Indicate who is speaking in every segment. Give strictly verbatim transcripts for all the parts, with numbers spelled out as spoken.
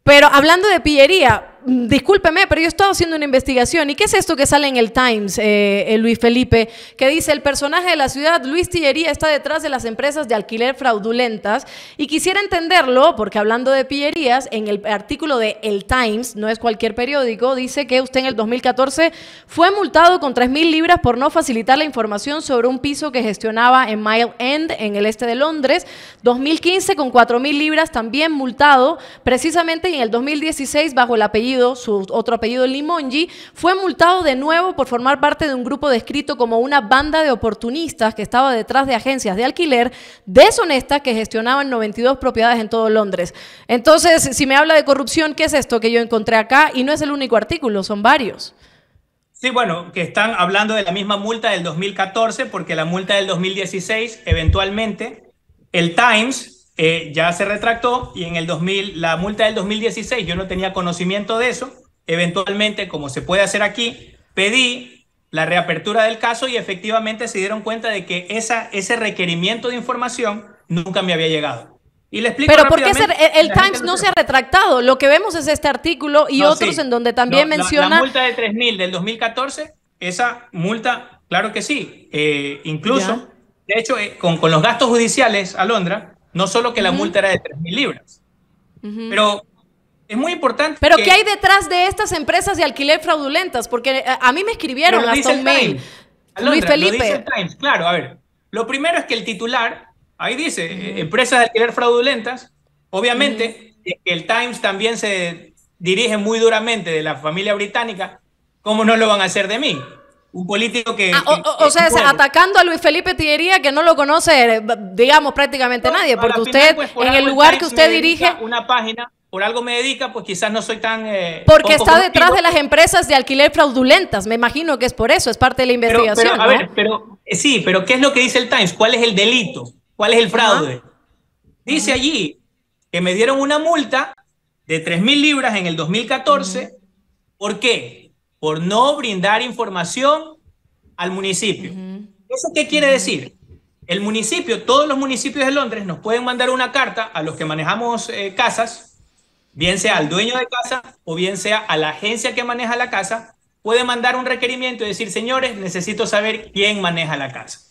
Speaker 1: Pero hablando de pillería, discúlpeme, pero yo estaba haciendo una investigación. ¿Y qué es esto que sale en el Times, eh, Luis Felipe? Que dice, el personaje de la ciudad, Luis Tillería, está detrás de las empresas de alquiler fraudulentas. Y quisiera entenderlo, porque hablando de pillerías, en el artículo de El Times, no es cualquier periódico, dice que usted en el dos mil catorce fue multado con tres mil libras por no facilitar la información sobre un piso que gestionaba en Mile End, en el este de Londres. dos mil quince con cuatro mil libras, también multado, precisamente, y en el dos mil dieciséis, bajo el apellido su otro apellido Limongi, fue multado de nuevo por formar parte de un grupo descrito como una banda de oportunistas que estaba detrás de agencias de alquiler deshonestas que gestionaban noventa y dos propiedades en todo Londres. Entonces, si me habla de corrupción, ¿qué es esto que yo encontré acá? Y no es el único artículo, son varios.
Speaker 2: Sí, bueno, que están hablando de la misma multa del dos mil catorce, porque la multa del dos mil dieciséis, eventualmente, el Times Eh, ya se retractó, y en el dos mil, la multa del dos mil dieciséis, yo no tenía conocimiento de eso. Eventualmente, como se puede hacer aquí, pedí la reapertura del caso y efectivamente se dieron cuenta de que esa, ese requerimiento de información nunca me había llegado. Y le explico
Speaker 1: Pero ¿por qué se, el, el
Speaker 2: la
Speaker 1: Times no se ha retractado? Lo que vemos es este artículo y
Speaker 2: no,
Speaker 1: otros
Speaker 2: sí.
Speaker 1: en donde también
Speaker 2: no,
Speaker 1: menciona...
Speaker 2: La, la multa de tres mil del dos mil catorce, esa multa, claro que sí. Eh, incluso,
Speaker 1: ¿Ya?
Speaker 2: de hecho, eh, con, con los gastos judiciales, Alondra, no solo que la uh-huh. multa era de tres mil libras, uh-huh. pero es muy importante.
Speaker 1: Pero
Speaker 2: que,
Speaker 1: ¿qué hay detrás de estas empresas de alquiler fraudulentas? Porque a, a mí me escribieron hasta un mail.
Speaker 2: Alondra,
Speaker 1: Luis Felipe.
Speaker 2: Lo dice el Times. Claro, a ver, lo primero es que el titular, ahí dice, uh-huh. eh, empresas de alquiler fraudulentas, obviamente, uh-huh. eh, el Times también se dirige muy duramente de la familia británica, ¿cómo no lo van a hacer de mí? Un político que...
Speaker 1: Ah,
Speaker 2: que
Speaker 1: o, o, o sea,
Speaker 2: puede.
Speaker 1: atacando a Luis Felipe Tillería, que no lo conoce, digamos, prácticamente no, nadie, porque usted, final, pues, en el lugar el que usted dirige...
Speaker 2: Una página, por algo me dedica, pues quizás no soy tan... Eh,
Speaker 1: porque está detrás de las empresas de alquiler fraudulentas, me imagino que es por eso, es parte de la investigación.
Speaker 2: Pero, pero,
Speaker 1: ¿no?
Speaker 2: A ver, pero eh, sí, pero ¿qué es lo que dice el Times? ¿Cuál es el delito? ¿Cuál es el fraude? Ajá. Dice Ajá. allí que me dieron una multa de tres mil libras en el dos mil catorce. Ajá. ¿Por qué? Por no brindar información al municipio. Uh-huh. ¿Eso qué quiere uh-huh. decir? El municipio, todos los municipios de Londres nos pueden mandar una carta a los que manejamos eh, casas, bien sea al dueño de casa o bien sea a la agencia que maneja la casa, puede mandar un requerimiento y decir, señores, necesito saber quién maneja la casa.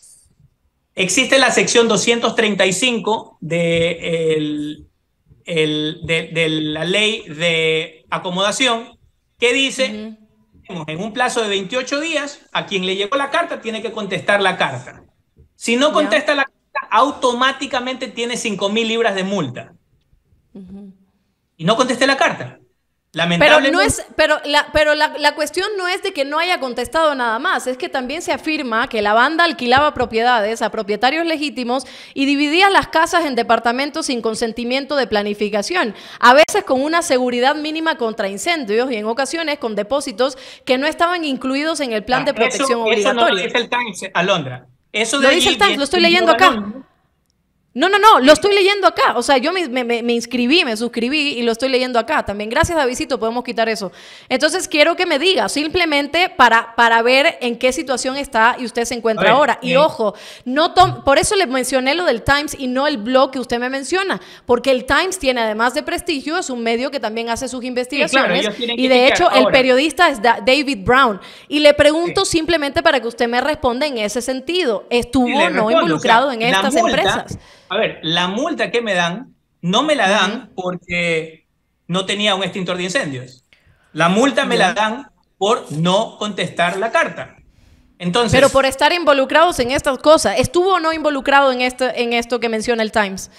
Speaker 2: Existe la sección doscientos treinta y cinco de, el, el, de, de la ley de acomodación que dice... Uh-huh. En un plazo de veintiocho días, a quien le llegó la carta tiene que contestar la carta. Si no contesta yeah. la carta, automáticamente tiene cinco mil libras de multa. Uh-huh. Y no contesté la carta. Lamentablemente.
Speaker 1: Pero, no es, pero, la, pero la, la cuestión no es de que no haya contestado nada más, es que también se afirma que la banda alquilaba propiedades a propietarios legítimos y dividía las casas en departamentos sin consentimiento de planificación, a veces con una seguridad mínima contra incendios y en ocasiones con depósitos que no estaban incluidos en el plan ah, de protección
Speaker 2: eso,
Speaker 1: obligatorio.
Speaker 2: Eso no lo dice el Times, Alondra. Eso de
Speaker 1: lo dice el Times, lo estoy leyendo acá. No, no, no, lo estoy leyendo acá. O sea, yo me, me, me inscribí, me suscribí y lo estoy leyendo acá. También gracias a Davidcito podemos quitar eso. Entonces quiero que me diga, simplemente para, para ver en qué situación está y usted se encuentra ver, ahora. Y eh. ojo, no por eso le mencioné lo del Times y no el blog que usted me menciona, porque el Times tiene, además de prestigio, es un medio que también hace sus investigaciones. Sí, claro, y de hecho ahora. El periodista es David Brown. Y le pregunto sí. simplemente para que usted me responda en ese sentido. ¿Estuvo sí, o no respondo, involucrado o sea, en estas multa, empresas?
Speaker 2: A ver, la multa que me dan, no me la dan uh-huh. porque no tenía un extintor de incendios. La multa me uh-huh. la dan por no contestar la carta. Entonces,
Speaker 1: pero por estar involucrados en estas cosas. ¿Estuvo o no involucrado en esto, en esto que menciona el Times?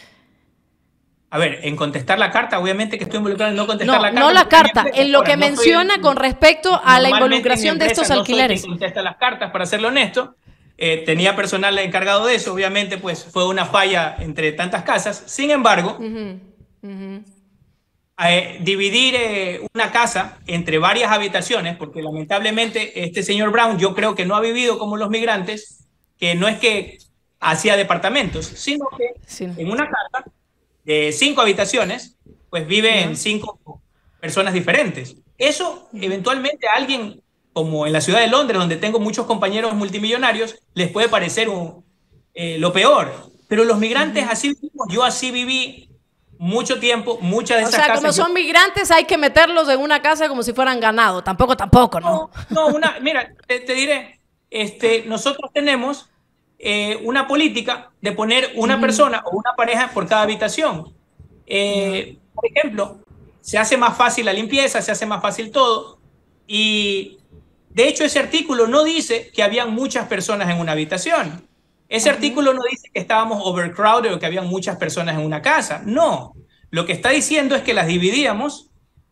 Speaker 2: A ver, en contestar la carta, obviamente que estoy involucrado en no contestar
Speaker 1: no,
Speaker 2: la carta.
Speaker 1: No la carta, en lo
Speaker 2: ahora,
Speaker 1: que
Speaker 2: no
Speaker 1: menciona
Speaker 2: soy,
Speaker 1: con respecto a la involucración de estos alquileres.
Speaker 2: No soy quien contesta las cartas, para serlo honesto. Eh, tenía personal encargado de eso, obviamente pues fue una falla entre tantas casas. Sin embargo, uh-huh. Uh-huh. Eh, dividir eh, una casa entre varias habitaciones, porque lamentablemente este señor Brown yo creo que no ha vivido como los migrantes, que no es que hacía departamentos, sino que sí. en una casa de cinco habitaciones, pues vive uh-huh. en cinco personas diferentes. Eso uh-huh. eventualmente a alguien... como en la ciudad de Londres, donde tengo muchos compañeros multimillonarios, les puede parecer un, eh, lo peor. Pero los migrantes uh-huh. así vivimos, yo así viví mucho tiempo, muchas de
Speaker 1: O
Speaker 2: esas
Speaker 1: sea,
Speaker 2: casas...
Speaker 1: como son
Speaker 2: yo,
Speaker 1: migrantes, hay que meterlos en una casa como si fueran ganado. Tampoco, tampoco, ¿no?
Speaker 2: no, no, una, mira, te, te diré, este, nosotros tenemos eh, una política de poner una
Speaker 1: Ujú.
Speaker 2: persona o una pareja por cada habitación.
Speaker 1: Ya.
Speaker 2: Eh, por ejemplo, se hace más fácil la limpieza, se hace más fácil todo. Y de hecho ese artículo no dice que habían muchas personas en una habitación. Ese
Speaker 1: Ujú.
Speaker 2: artículo no dice que estábamos overcrowded o que habían muchas personas en una casa. No, lo que está diciendo es que las dividíamos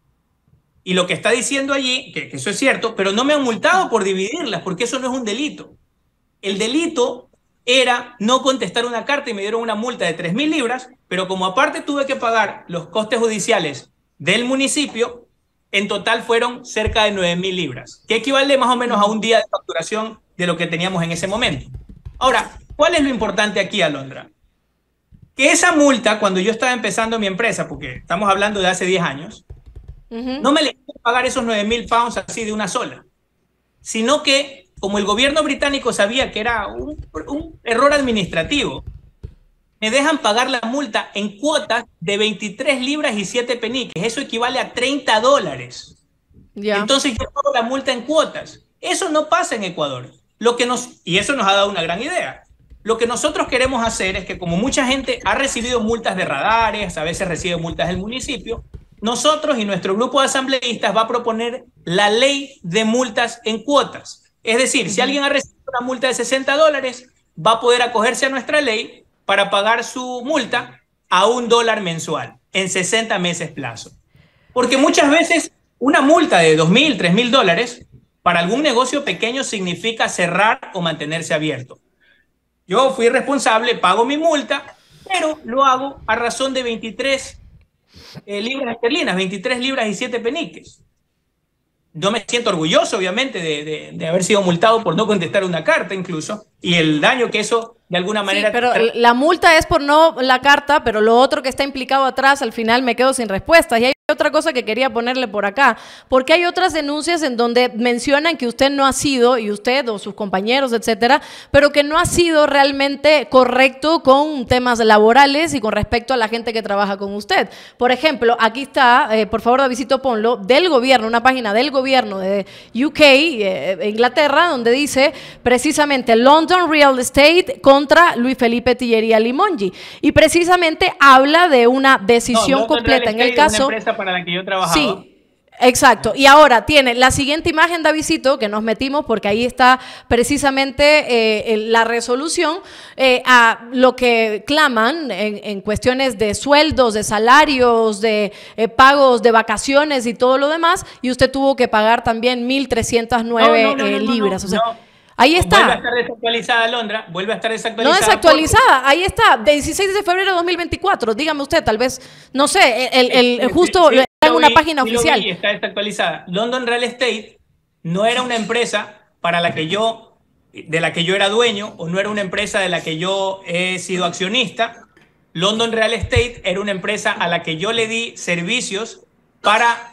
Speaker 2: y lo que está diciendo allí, que, que eso es cierto, pero no me han multado por dividirlas porque eso no es un delito. El delito era no contestar una carta y me dieron una multa de tres mil libras, pero como aparte tuve que pagar los costes judiciales del municipio, en total fueron cerca de nueve mil libras, que equivale más o menos a un día de facturación de lo que teníamos en ese momento. Ahora, ¿cuál es lo importante aquí, Alondra? Que esa multa, cuando yo estaba empezando mi empresa, porque estamos hablando de hace diez años,
Speaker 1: Ujú.
Speaker 2: no me le quiero pagar esos nueve mil pounds así de una sola, sino que como el gobierno británico sabía que era un, un error administrativo, me dejan pagar la multa en cuotas de veintitrés libras y siete peniques. Eso equivale a treinta dólares.
Speaker 1: Ya.
Speaker 2: Entonces yo pago la multa en cuotas. Eso no pasa en Ecuador. Lo que nos, y eso nos ha dado una gran idea. Lo que nosotros queremos hacer es que como mucha gente ha recibido multas de radares, a veces recibe multas del municipio, nosotros y nuestro grupo de asambleístas va a proponer la ley de multas en cuotas. Es decir, si
Speaker 1: Ujú.
Speaker 2: alguien ha recibido una multa de sesenta dólares, va a poder acogerse a nuestra ley para pagar su multa a un dólar mensual en sesenta meses plazo. Porque muchas veces una multa de dos mil, tres mil dólares para algún negocio pequeño significa cerrar o mantenerse abierto. Yo fui responsable, pago mi multa, pero lo hago a razón de veintitrés eh, libras esterlinas, veintitrés libras y siete peniques. Yo me siento orgulloso, obviamente, de, de, de haber sido multado por no contestar una carta incluso, y el daño que eso de alguna
Speaker 1: Sí,
Speaker 2: manera...
Speaker 1: pero la multa es por no la carta, pero lo otro que está implicado atrás, al final me quedo sin respuestas. Y hay otra cosa que quería ponerle por acá, porque hay otras denuncias en donde mencionan que usted no ha sido, y usted o sus compañeros, etcétera, pero que no ha sido realmente correcto con temas laborales y con respecto a la gente que trabaja con usted. Por ejemplo, aquí está, eh, por favor, Davidcito, ponlo, del gobierno, una página del gobierno de U K, eh, Inglaterra, donde dice precisamente London Real Estate contra Luis Felipe Tillería Limongi. Y precisamente habla de una decisión
Speaker 2: no,
Speaker 1: completa en el caso...
Speaker 2: Una empresa para la que yo trabajaba.
Speaker 1: Sí. Exacto, y ahora tiene la siguiente imagen, Davidcito, que nos metimos porque ahí está precisamente eh, la resolución eh, a lo que claman en, en cuestiones de sueldos, de salarios, de eh, pagos de vacaciones y todo lo demás, y usted tuvo que pagar también mil trescientas nueve
Speaker 2: no, no, no,
Speaker 1: eh,
Speaker 2: no,
Speaker 1: libras,
Speaker 2: no,
Speaker 1: o sea,
Speaker 2: no.
Speaker 1: ahí está.
Speaker 2: Vuelve a estar desactualizada, Londra, vuelve a estar
Speaker 1: No
Speaker 2: desactualizada.
Speaker 1: desactualizada, ahí está, dieciséis de febrero de dos mil veinticuatro, dígame usted, tal vez, no sé, el, el, el justo...
Speaker 2: Sí, sí,
Speaker 1: en una
Speaker 2: vi,
Speaker 1: página
Speaker 2: sí
Speaker 1: oficial.
Speaker 2: Vi, está desactualizada. London Real Estate no era una empresa para la que yo, de la que yo era dueño, o no era una empresa de la que yo he sido accionista. London Real Estate era una empresa a la que yo le di servicios para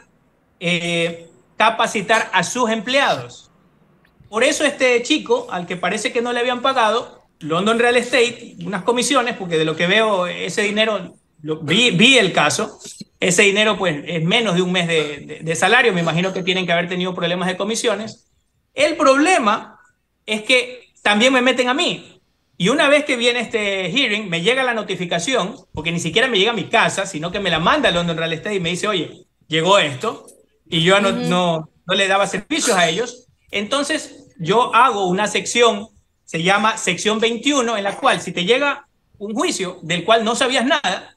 Speaker 2: eh, capacitar a sus empleados. Por eso este chico, al que parece que no le habían pagado, London Real Estate, unas comisiones, porque de lo que veo ese dinero, lo, vi, vi el caso, ese dinero pues es menos de un mes de, de, de salario, me imagino que tienen que haber tenido problemas de comisiones. El problema es que también me meten a mí. Y una vez que viene este hearing, me llega la notificación, porque ni siquiera me llega a mi casa, sino que me la manda London Real Estate y me dice, oye, llegó esto, y yo no, uh-huh. no, no le daba servicios a ellos. Entonces yo hago una sección, se llama sección veintiuno, en la cual si te llega un juicio del cual no sabías nada,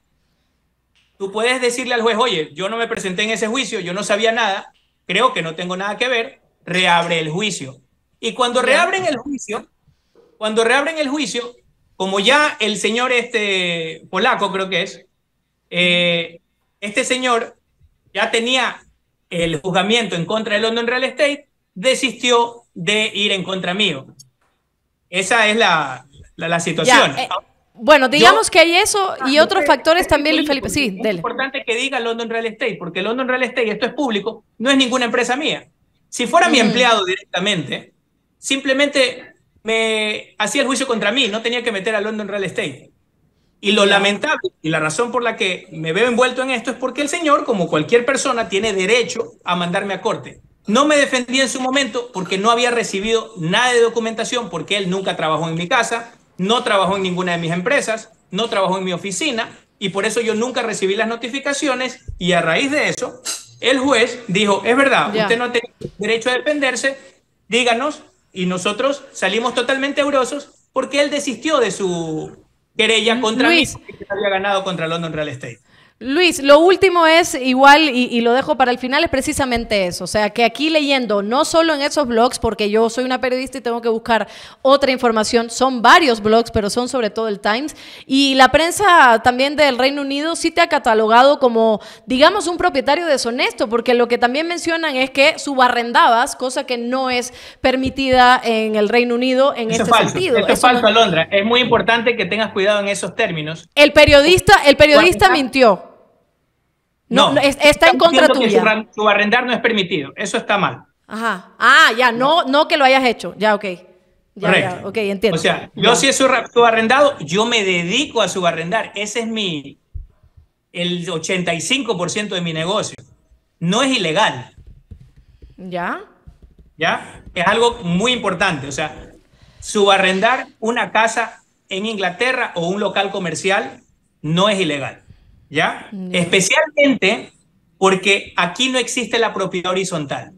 Speaker 2: tú puedes decirle al juez, oye, yo no me presenté en ese juicio, yo no sabía nada, creo que no tengo nada que ver, reabre el juicio. Y cuando reabren el juicio, cuando reabren el juicio, como ya el señor este polaco creo que es, eh, este señor ya tenía el juzgamiento en contra de London Real Estate, desistió de ir en contra mío. Esa es la, la, la situación.
Speaker 1: Ya, eh, bueno, digamos Yo, que hay eso y ah, otros
Speaker 2: es,
Speaker 1: factores
Speaker 2: es,
Speaker 1: también, Luis
Speaker 2: es,
Speaker 1: Felipe. Sí,
Speaker 2: es
Speaker 1: dele.
Speaker 2: importante que diga London Real Estate, porque London Real Estate, esto es público, no es ninguna empresa mía. Si fuera mm. mi empleado directamente, simplemente me hacía el juicio contra mí, no tenía que meter a London Real Estate. Y lo
Speaker 1: Ya.
Speaker 2: lamentable y la razón por la que me veo envuelto en esto es porque el señor, como cualquier persona, tiene derecho a mandarme a corte. No me defendí en su momento porque no había recibido nada de documentación, porque él nunca trabajó en mi casa, no trabajó en ninguna de mis empresas, no trabajó en mi oficina, y por eso yo nunca recibí las notificaciones, y a raíz de eso, el juez dijo, es verdad,
Speaker 1: Ya.
Speaker 2: usted no tiene derecho a defenderse, díganos, y nosotros salimos totalmente aurosos porque él desistió de su querella contra
Speaker 1: Luis,
Speaker 2: mí que había ganado contra London Real Estate.
Speaker 1: Luis, lo último es igual, y, y lo dejo para el final, es precisamente eso. O sea, que aquí leyendo, no solo en esos blogs, porque yo soy una periodista y tengo que buscar otra información, son varios blogs, pero son sobre todo el Times, y la prensa también del Reino Unido sí te ha catalogado como, digamos, un propietario deshonesto, porque lo que también mencionan es que subarrendabas, cosa que no es permitida en el Reino Unido en
Speaker 2: Eso
Speaker 1: este
Speaker 2: es falso.
Speaker 1: sentido.
Speaker 2: Esto es
Speaker 1: Eso
Speaker 2: falso,
Speaker 1: no-
Speaker 2: Alondra. Es muy importante que tengas cuidado en esos términos.
Speaker 1: El periodista, el periodista
Speaker 2: Subarrendar-
Speaker 1: mintió. No,
Speaker 2: No,
Speaker 1: no, es- está en
Speaker 2: estamos
Speaker 1: contra
Speaker 2: diciendo que
Speaker 1: tuya.
Speaker 2: subarren- subarrendar no es permitido. Eso está mal.
Speaker 1: Ajá. Ah, ya, no, no que lo hayas hecho. Ya, ok. Ya,
Speaker 2: Correcto.
Speaker 1: ya, ok, entiendo.
Speaker 2: O sea, yo
Speaker 1: Ya.
Speaker 2: si es subarra- subarrendado, yo me dedico a subarrendar. Ese es mi, el ochenta y cinco por ciento de mi negocio. No es ilegal,
Speaker 1: ¿Ya?
Speaker 2: ¿ya? Es algo muy importante. O sea, subarrendar una casa en Inglaterra o un local comercial no es ilegal, ¿ya?
Speaker 1: Ya.
Speaker 2: Especialmente porque aquí no existe la propiedad horizontal.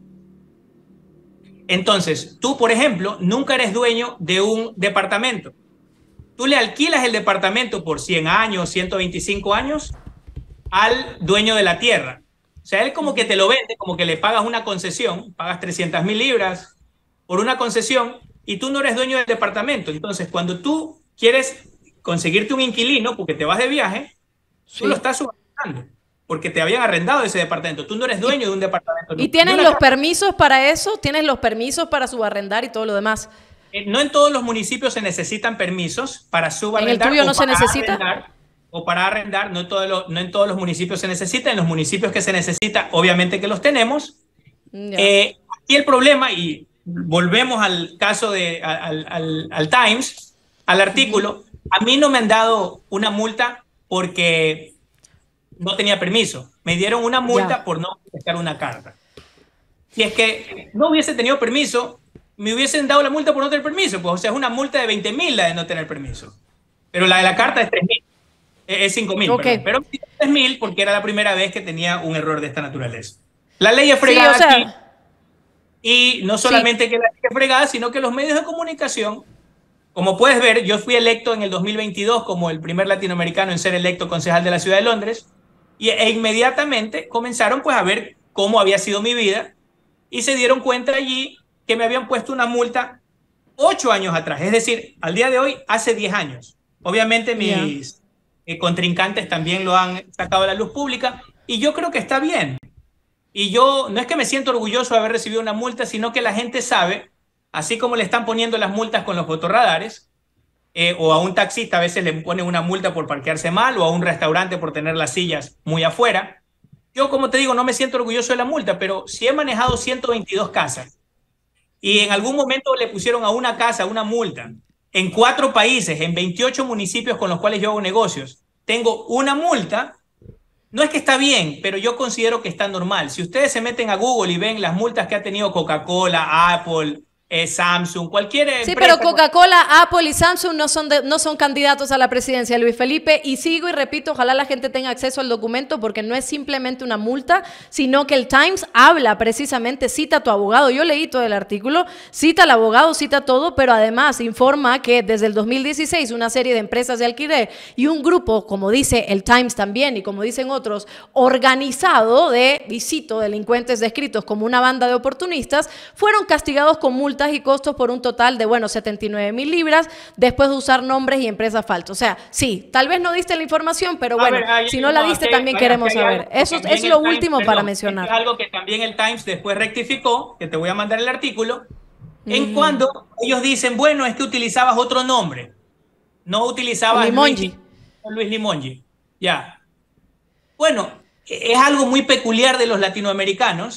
Speaker 2: Entonces, tú, por ejemplo, nunca eres dueño de un departamento. Tú le alquilas el departamento por cien años, ciento veinticinco años al dueño de la tierra. O sea, él como que te lo vende, como que le pagas una concesión, pagas trescientas mil libras por una concesión y tú no eres dueño del departamento. Entonces, cuando tú quieres conseguirte un inquilino porque te vas de viaje,
Speaker 1: Sí.
Speaker 2: tú lo estás subarrendando porque te habían arrendado ese departamento. Tú no eres dueño de un departamento.
Speaker 1: ¿Y
Speaker 2: no.
Speaker 1: tienes
Speaker 2: De una
Speaker 1: los
Speaker 2: casa.
Speaker 1: permisos para eso? ¿Tienes los permisos para subarrendar y todo lo demás?
Speaker 2: Eh, No en todos los municipios se necesitan permisos para subarrendar.
Speaker 1: tuyo
Speaker 2: o
Speaker 1: no se
Speaker 2: para
Speaker 1: necesita?
Speaker 2: arrendar, o para arrendar, no, todo lo- no en todos los municipios se necesita. En los municipios que se necesita, obviamente que los tenemos.
Speaker 1: Ya.
Speaker 2: Eh, aquí el problema, y volvemos al caso de, al, al, al Times, al artículo, a mí no me han dado una multa porque no tenía permiso. Me dieron una multa
Speaker 1: Ya.
Speaker 2: por no contestar una carta. Si es que no hubiese tenido permiso, me hubiesen dado la multa por no tener permiso. Pues, o sea, es una multa de veinte mil la de no tener permiso. Pero la de la carta es tres mil. Es cinco mil,
Speaker 1: Ok.
Speaker 2: pero tres mil porque era la primera vez que tenía un error de esta naturaleza. La ley es
Speaker 1: Sí,
Speaker 2: fregada
Speaker 1: o sea,
Speaker 2: aquí, y no solamente que la ley es fregada, sino que los medios de comunicación, como puedes ver, yo fui electo en el dos mil veintidós como el primer latinoamericano en ser electo concejal de la ciudad de Londres, y, e inmediatamente comenzaron pues a ver cómo había sido mi vida y se dieron cuenta allí que me habían puesto una multa ocho años atrás, es decir, al día de hoy, hace diez años. Obviamente mis eh, contrincantes también lo han sacado a la luz pública y yo creo que está bien. Y yo no es que me siento orgulloso de haber recibido una multa, sino que la gente sabe, así como le están poniendo las multas con los fotorradares, eh, o a un taxista a veces le ponen una multa por parquearse mal, o a un restaurante por tener las sillas muy afuera. Yo, como te digo, no me siento orgulloso de la multa, pero si he manejado ciento veintidós casas y en algún momento le pusieron a una casa una multa, en cuatro países, en veintiocho municipios con los cuales yo hago negocios, tengo una multa. No es que está bien, pero yo considero que está normal. Si ustedes se meten a Google y ven las multas que ha tenido Coca-Cola, Apple, eh, Samsung, cualquier
Speaker 1: Sí,
Speaker 2: empresa...
Speaker 1: pero Coca-Cola, Apple y Samsung no son, de- no son candidatos a la presidencia, Luis Felipe, y sigo y repito, ojalá la gente tenga acceso al documento porque no es simplemente una multa, sino que el Times habla precisamente, cita a tu abogado, yo leí todo el artículo, cita al abogado, cita todo, pero además informa que desde el dos mil dieciséis una serie de empresas de alquiler y un grupo, como dice el Times también y como dicen otros, organizado de, y cito, delincuentes descritos como una banda de oportunistas, fueron castigados con multas y costos por un total de, bueno, setenta y nueve mil libras después de usar nombres y empresas falsos. O sea, sí, tal vez no diste la información, pero
Speaker 2: A
Speaker 1: bueno,
Speaker 2: ver, ahí-
Speaker 1: si no la
Speaker 2: no,
Speaker 1: diste
Speaker 2: aquí-
Speaker 1: también
Speaker 2: aquí
Speaker 1: queremos
Speaker 2: hay
Speaker 1: saber.
Speaker 2: algo que
Speaker 1: Eso
Speaker 2: también
Speaker 1: es
Speaker 2: el
Speaker 1: lo
Speaker 2: Times-
Speaker 1: último
Speaker 2: perdón,
Speaker 1: para
Speaker 2: esto
Speaker 1: mencionar.
Speaker 2: es algo que también el Times después rectificó, que te voy a mandar el artículo, en
Speaker 1: Mm.
Speaker 2: cuando ellos dicen, bueno, es que utilizabas otro nombre, no utilizabas
Speaker 1: Limongi.
Speaker 2: Luis, Luis Limongi. Ya. Bueno, es algo muy peculiar de los latinoamericanos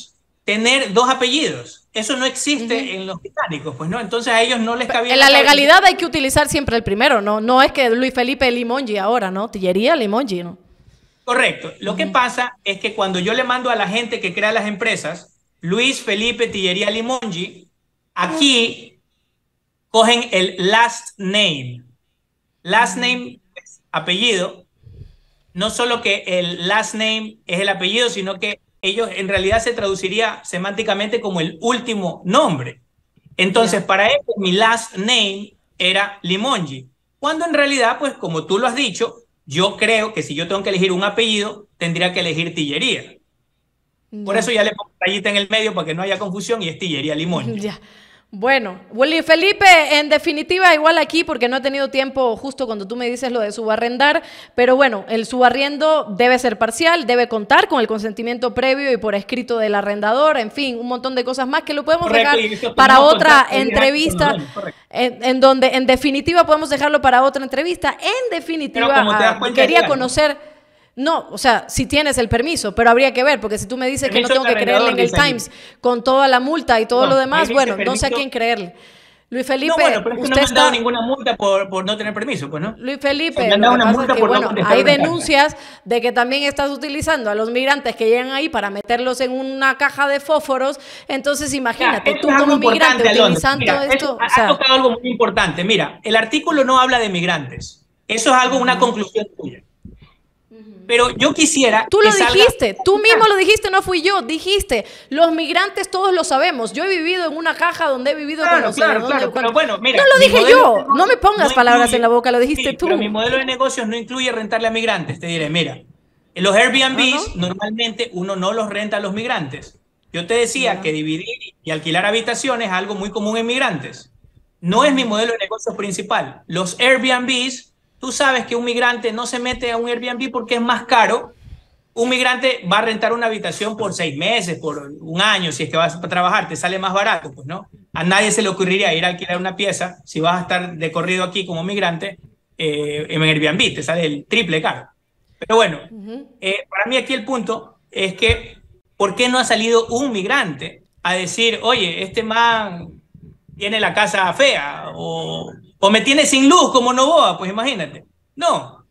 Speaker 2: tener dos apellidos. Eso no existe uh-huh. en los británicos, pues no, entonces a ellos no les cabía.
Speaker 1: En la legalidad hay que utilizar siempre el primero, no, no es que Luis Felipe Limongi ahora, ¿no? Tillería Limongi, ¿no?
Speaker 2: Correcto. Lo uh-huh. que pasa es que cuando yo le mando a la gente que crea las empresas, Luis Felipe Tillería Limongi, aquí uh-huh. cogen el last name. Last uh-huh. name es apellido. No solo que el last name es el apellido, sino que ellos en realidad se traduciría semánticamente como el último nombre. Entonces, yeah. para ellos, mi last name era Limongi. Cuando en realidad, pues como tú lo has dicho, yo creo que si yo tengo que elegir un apellido, tendría que elegir Tillería. Yeah. Por eso ya le pongo rayita en el medio para que no haya confusión y es Tillería Limongi.
Speaker 1: Yeah. Bueno, Willy Felipe, en definitiva, igual aquí, porque no he tenido tiempo justo cuando tú me dices lo de subarrendar, pero bueno, el subarriendo debe ser parcial, debe contar con el consentimiento previo y por escrito del arrendador, en fin, un montón de cosas más que lo podemos correcto, dejar para otra entrevista, en, en donde en definitiva podemos dejarlo para otra entrevista. En definitiva, a, quería conocer... No, o sea, si tienes el permiso, pero habría que ver, porque si tú me dices que no tengo que creerle en el Times con toda la multa y todo no, lo demás, bueno, no sé a quién creerle. Luis Felipe,
Speaker 2: no, bueno, pero es que
Speaker 1: usted
Speaker 2: no me han
Speaker 1: está...
Speaker 2: dado ninguna multa por, por no tener permiso, pues, ¿no?
Speaker 1: Luis Felipe, o sea, lo que pasa es que, bueno, no hay denuncias de que también estás utilizando a los migrantes que llegan ahí para meterlos en una caja de fósforos, entonces imagínate, ya, tú como migrante utilizando
Speaker 2: Mira,
Speaker 1: esto...
Speaker 2: Ha, o sea... ha tocado algo muy importante, mira, el artículo no habla de migrantes, eso es algo, una conclusión tuya. Pero yo quisiera...
Speaker 1: Tú lo dijiste, salga... tú mismo lo dijiste, no fui yo, dijiste, los migrantes todos lo sabemos, yo he vivido en una caja donde he vivido
Speaker 2: claro,
Speaker 1: con los...
Speaker 2: Claro, claro, claro, pero bueno, mira...
Speaker 1: No lo dije yo, no me pongas no palabras incluye, en la boca, lo dijiste
Speaker 2: sí,
Speaker 1: tú.
Speaker 2: Pero mi modelo de negocios no incluye rentarle a migrantes, te diré, mira, los Airbnbs uh-huh. normalmente uno no los renta a los migrantes. Yo te decía uh-huh. que dividir y alquilar habitaciones es algo muy común en migrantes. No uh-huh. es mi modelo de negocios principal. Los Airbnbs... Tú sabes que un migrante no se mete a un Airbnb porque es más caro. Un migrante va a rentar una habitación por seis meses, por un año, si es que vas a trabajar, te sale más barato, pues no. A nadie se le ocurriría ir a alquilar una pieza si vas a estar de corrido aquí como migrante eh, en Airbnb, te sale el triple caro. Pero bueno, uh-huh. eh, para mí aquí el punto es que ¿por qué no ha salido un migrante a decir, oye, este man tiene la casa fea o... O me tiene sin luz como Novoa, pues imagínate. No.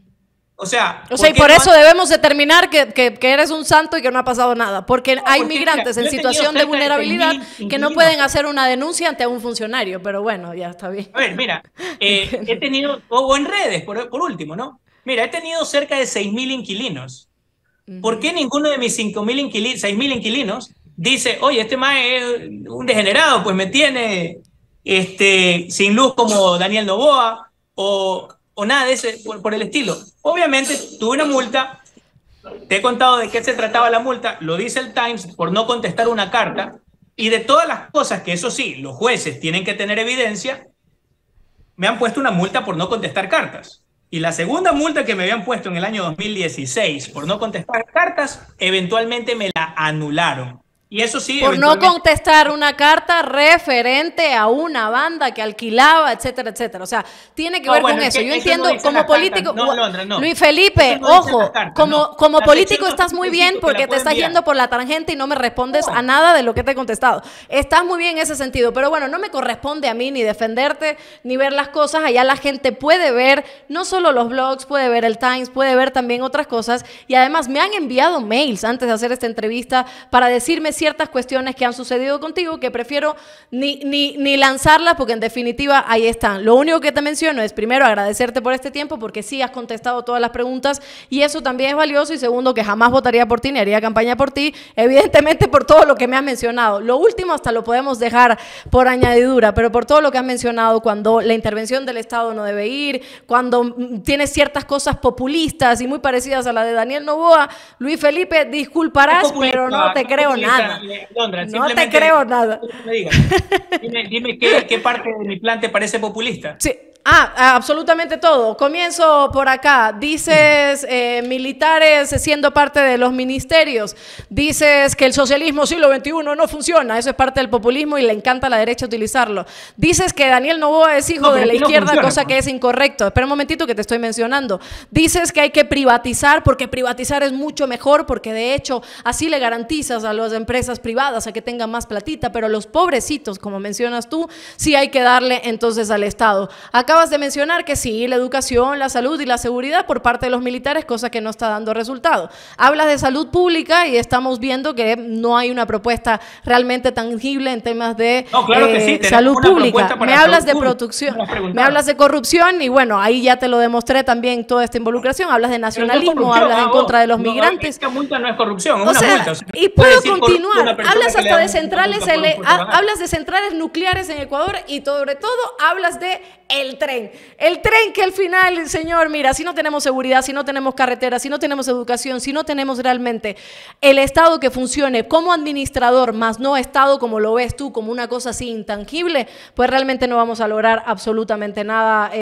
Speaker 2: O sea...
Speaker 1: O sea, y por eso debemos determinar que, que, que eres un santo y que no ha pasado nada. Porque no, hay porque migrantes mira, en situación de vulnerabilidad de que no pueden hacer una denuncia ante un funcionario. Pero bueno, ya está bien.
Speaker 2: A ver, mira, eh, he tenido... O en redes, por, por último, ¿no? Mira, he tenido cerca de seis mil inquilinos. ¿Por qué ninguno de mis cinco mil inquilinos, seis mil inquilinos dice, oye, este man es un degenerado, pues me tiene... Este, sin luz como Daniel Novoa o, o nada de ese por, por el estilo? Obviamente tuve una multa, te he contado de qué se trataba la multa, lo dice el Times por no contestar una carta, y de todas las cosas que eso sí, los jueces tienen que tener evidencia, me han puesto una multa por no contestar cartas. Y la segunda multa que me habían puesto en el año dos mil dieciséis por no contestar cartas, eventualmente me la anularon. Y eso sí,
Speaker 1: por no contestar una carta referente a una banda que alquilaba, etcétera, etcétera. O sea, tiene que no, ver bueno, con eso. Yo entiendo, no como político, no, Londra, no. Luis Felipe, no ojo, carta, como, como político estás muy bien porque te estás enviar. yendo por la tangente y no me respondes a nada de lo que te he contestado. Estás muy bien en ese sentido, pero bueno, no me corresponde a mí ni defenderte, ni ver las cosas. Allá la gente puede ver, no solo los blogs, puede ver el Times, puede ver también otras cosas. Y además me han enviado mails antes de hacer esta entrevista para decirme ciertas cuestiones que han sucedido contigo que prefiero ni, ni, ni lanzarlas porque en definitiva ahí están. Lo único que te menciono es primero agradecerte por este tiempo porque sí has contestado todas las preguntas y eso también es valioso, y segundo que jamás votaría por ti ni haría campaña por ti, evidentemente por todo lo que me has mencionado. Lo último hasta lo podemos dejar por añadidura, pero por todo lo que has mencionado, cuando la intervención del Estado no debe ir, cuando tienes ciertas cosas populistas y muy parecidas a la de Daniel Novoa, Luis Felipe, disculparás, pero no te creo nada.
Speaker 2: Londra,
Speaker 1: no te creo nada.
Speaker 2: Dime, dime qué, qué parte de mi plan te parece populista.
Speaker 1: Sí, Ah, absolutamente todo. Comienzo por acá. Dices eh, militares siendo parte de los ministerios. Dices que el socialismo siglo veintiuno no funciona. Eso es parte del populismo y le encanta a la derecha utilizarlo. Dices que Daniel Noboa es hijo no, de la izquierda, no funciona, cosa ¿no? que es incorrecto. Espera un momentito que te estoy mencionando. Dices que hay que privatizar porque privatizar es mucho mejor porque de hecho así le garantizas a las empresas privadas a que tengan más platita, pero a los pobrecitos, como mencionas tú, sí hay que darle entonces al Estado. Acá Acabas de mencionar que sí, la educación, la salud y la seguridad por parte de los militares, cosa que no está dando resultado. Hablas de salud pública y estamos viendo que no hay una propuesta realmente tangible en temas de
Speaker 2: no, claro que sí,
Speaker 1: eh, salud pública. Me hablas de producción, me hablas de corrupción y bueno, ahí ya te lo demostré también toda esta involucración. Hablas de nacionalismo, no hablas en contra de los no, migrantes.
Speaker 2: Esta multa no es corrupción, es
Speaker 1: o
Speaker 2: una
Speaker 1: sea,
Speaker 2: multa. O sea,
Speaker 1: y puedo continuar. Hablas hasta de centrales, ele, hablas de centrales nucleares en Ecuador y sobre todo hablas de el tren. El tren que al final, señor, mira, si no tenemos seguridad, si no tenemos carreteras, si no tenemos educación, si no tenemos realmente el Estado que funcione como administrador, más no Estado como lo ves tú, como una cosa así intangible, pues realmente no vamos a lograr absolutamente nada.